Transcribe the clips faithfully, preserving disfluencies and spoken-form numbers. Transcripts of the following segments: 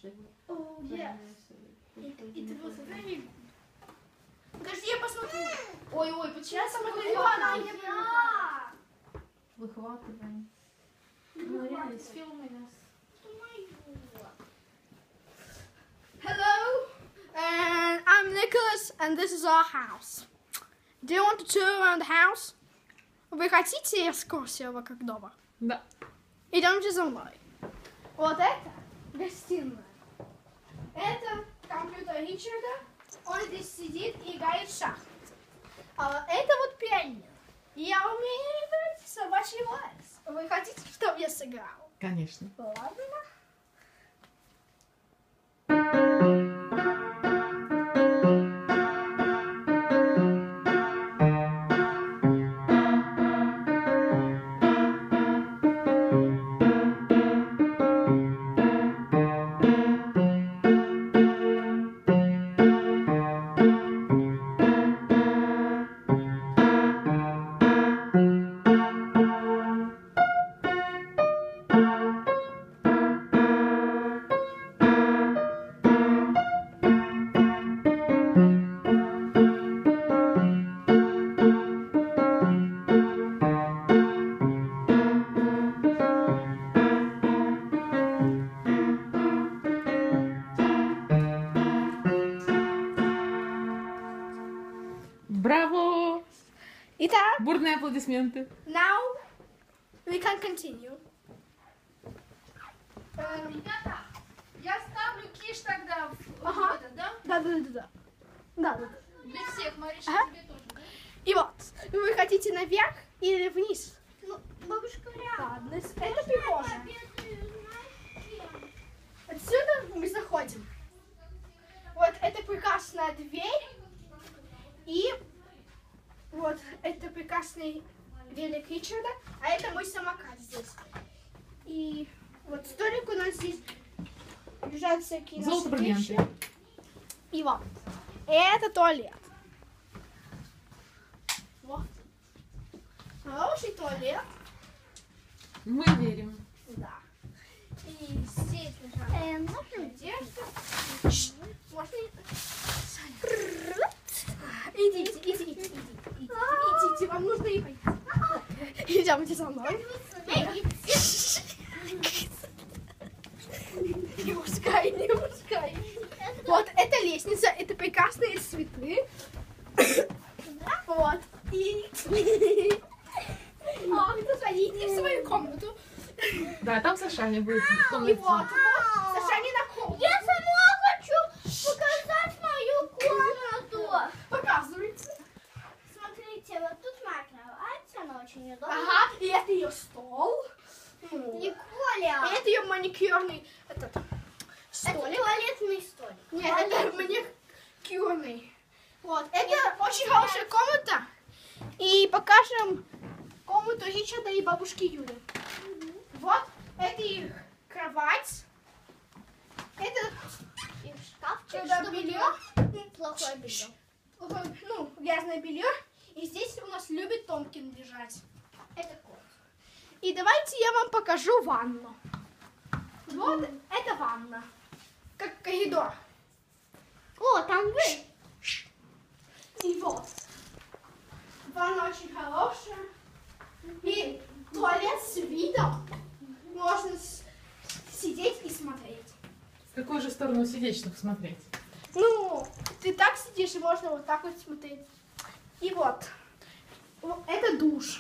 Oh, yes. It, it was very good. Подожди, я посмотрю. Ой, ой, сейчас смотрю. Выхватываем. Ну, реально, с филмой нас. Hello, and I'm Nicholas, and this is our house. Do you want to tour around the house? Вы хотите экскурсию вокруг дома? Да. Идемте за мной. Вот это гостиная. Это компьютер Ричарда. Он здесь сидит и играет в шахматы. А вот это вот пианино. Я умею играть в собачий вальс. Вы хотите, чтобы я сыграл? Конечно. Ладно. Браво! Итак, Бурные аплодисменты. now we can continue. Эм, Ребята, я ставлю киш тогда в Ага. в этот, да? Да, да, да, да. Да, да, да. Для всех, Мариша, Ага. тебе тоже, да? И вот, вы хотите наверх или вниз? Ну, бабушка рядом. Ладно, это прихожая. Отсюда мы заходим. Вот это прекрасная дверь. И вот это прекрасный велик Ричарда. А это мой самокат здесь. И вот столик у нас здесь. Лежат всякие наши Золото, бриллианты. вещи. И вот. Это туалет. Вот. Хороший туалет. Мы верим. Да. И здесь лежат Э, можно? одежда. Можно? Идите, идите, идите, идите, идите, идите, вам нужно и пойти. Идемте со мной. Не пускай, не пускай. Вот, это лестница, это прекрасные цветы. Вот. И... А, вы заходите в свою комнату. Да, там Сашаня будет в И комнате. вот, вот, Сашаня на комнату. Я сама хочу показать мою комнату. Показывайте. Смотрите, вот тут моя кровать, она очень удобная. Ага, и это ее стол. Ну, и Николя, это ее маникюрный этот это столик. туалетный столик. Нет, это маникюрный. Вот, это очень хорошая комната. И покажем комнату Ричарда и бабушки Юли. Вот, это их кровать. Это И шкафчик, сюда чтобы белье. не плохое белье. Ну, грязное белье. И здесь у нас любит Томкин лежать. Это кот. И давайте я вам покажу ванну. Вот это ванна. Как коридор. О, там вы. И вот. Ванна очень хорошая. И туалет с видом. Можно с- сидеть и смотреть. В какую же сторону сидеть, чтобы смотреть? Ну, ты так сидишь, и можно вот так вот смотреть. И вот. Вот это душ.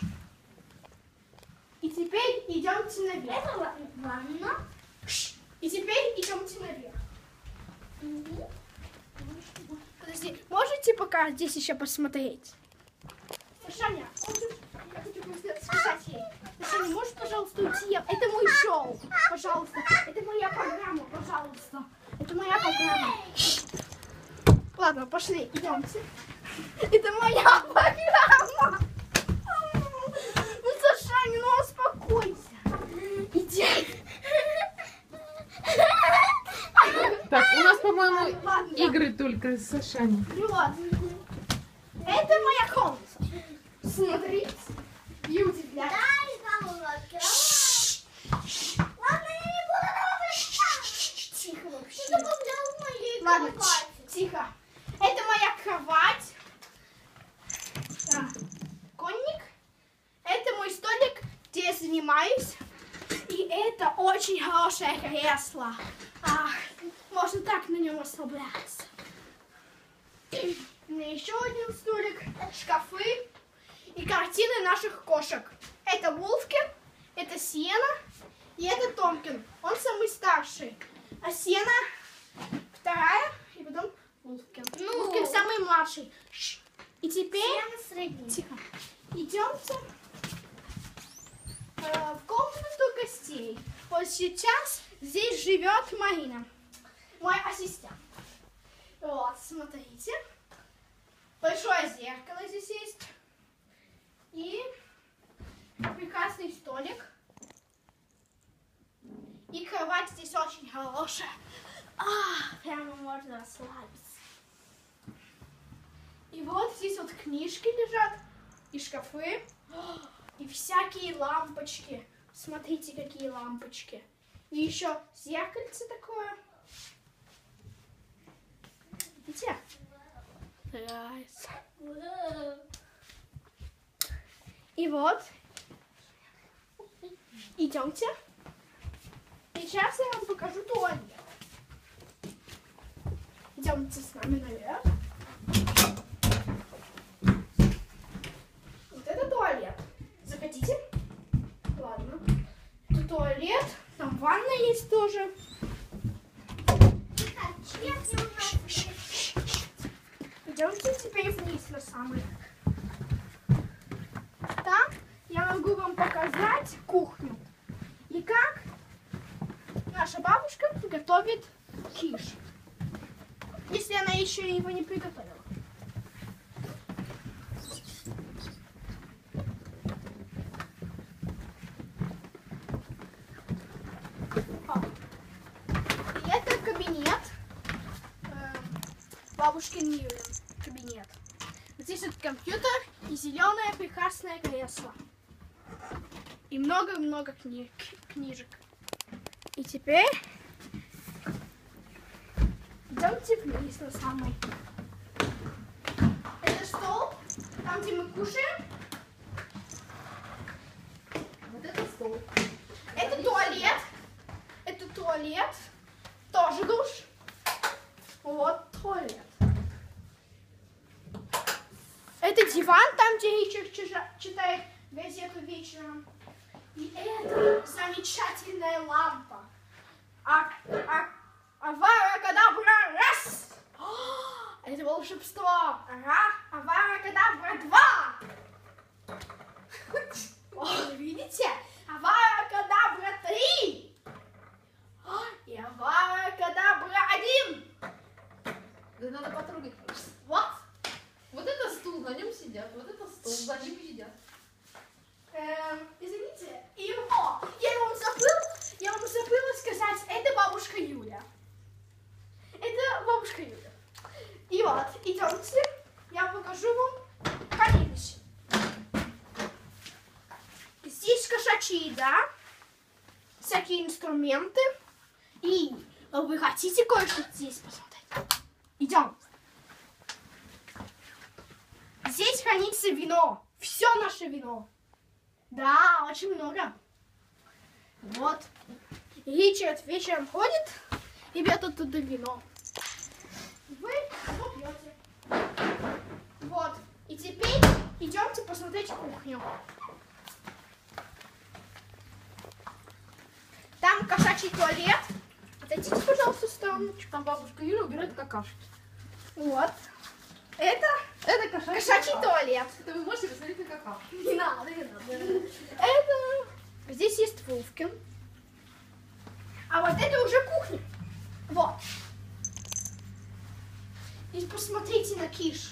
И теперь идемте наверх. Это ва- ванна. И теперь идемте наверх. Подожди, можете пока здесь еще посмотреть? Сашаня, можешь- я хочу просто сказать ей. Сашаня, можешь, пожалуйста, уйти? Это мой шоу. Пожалуйста. Это моя программа, пожалуйста. Это моя программа. Ладно, пошли, идемте. Это моя программа. Ну, Сашаня, ну успокойся. Иди. Так, у нас, по-моему, Ладно. игры только с Сашаней. Ну вот. Это моя комната. Смотрите. И удивляйтесь. Дай маму открывай. Ладно, я не буду давать. Тихо. вообще. Ты добавлял в моей Ладно, кровати. тш, тихо. Это моя кровать. Так, конник. Это мой столик, где я занимаюсь. И это очень хорошее кресло. А, можно так на нем расслабляться. У меня еще один столик, шкафы и картины наших кошек. Это Вулфкин, это Сиена и это Томкин. Он самый старший. А Сиена вторая и потом Вулфкин. Ну. Вулфкин самый младший. И теперь... Сиена средняя. Тихо. Идемте э, в комнату гостей. Вот сейчас здесь живет Марина, мой ассистент. Вот, смотрите. Большое зеркало здесь есть. И прекрасный столик. И кровать здесь очень хорошая. А, прямо можно расслабиться. И вот здесь вот книжки лежат. И шкафы. И всякие лампочки. Смотрите, какие лампочки. И еще зеркальце такое. Видите? Нравится. И вот. Идемте. Сейчас я вам покажу туалет. Идемте с нами наверх. Вот это туалет. Заходите. Ладно. Это туалет. Там ванна есть тоже. Идемте теперь вниз на самый. Там я могу вам показать кухню. И как наша бабушка готовит киш. Если она еще его не приготовила. И это кабинет. Э, бабушкин Юлин кабинет. Здесь вот компьютер и зеленое прекрасное кресло. И много-много книг, книжек. И теперь идемте вниз на самый. Это стол, там где мы кушаем. Вот это стол. Это туалет. Это туалет. Тоже душ. Вот туалет. Это диван, там где Ричард читает газету вечером. И это замечательная лампа. А, а, аваракадабра раз. О, это волшебство. Ара, аваракадабра два. О, видите? Аваракадабра три. О, и аваракадабра один. Да надо потрогать просто. Вот. Вот это стул, на нем сидят. Вот это стул, за ним едят. Эм, извините, и о, я вам забыл, я вам забыла сказать, это бабушка Юля. Это бабушка Юля. И вот, идемте, я покажу вам хранилище. Здесь кошачьи еда, всякие инструменты. И вы хотите кое-что здесь посмотреть? Идем. Здесь хранится вино, все наше вино. Да, очень много. Вот. Ричард вечером ходит и берет оттуда вино. Вы его пьете. Вот. И теперь идемте посмотреть кухню. Там кошачий туалет. Отойдите, пожалуйста, в сторону. Там бабушка Юля убирает какашки. Вот. Это Это кошачий, кошачий туалет. Это вы можете посмотреть на какашки. Не надо, не надо. Это... Здесь есть Вулфкин. А вот это уже кухня. Вот. И посмотрите на киш.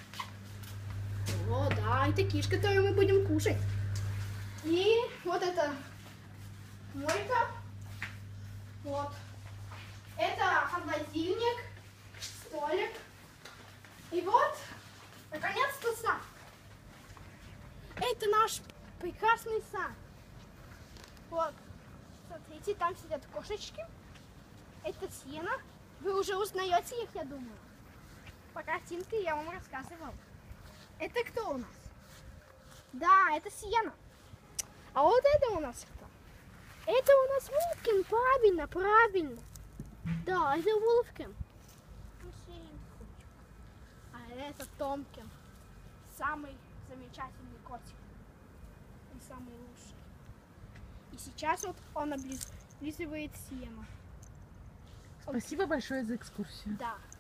О, да, это киш, который мы будем кушать. И вот это мойка. Вот. Это холодильник, столик. И вот, наконец-то сад. Это наш прекрасный сад. Вот, смотрите, там сидят кошечки. Это сено. Вы уже узнаете их, я думаю. По картинке я вам рассказывал. Это кто у нас? Да, это сено. А вот это у нас кто? Это у нас Вулфкин, правильно, правильно. Да, это Вулфкин. А это Томкин. Самый замечательный котик. И самый лучший. И сейчас вот он облизывает сено. Спасибо большое за экскурсию. Да.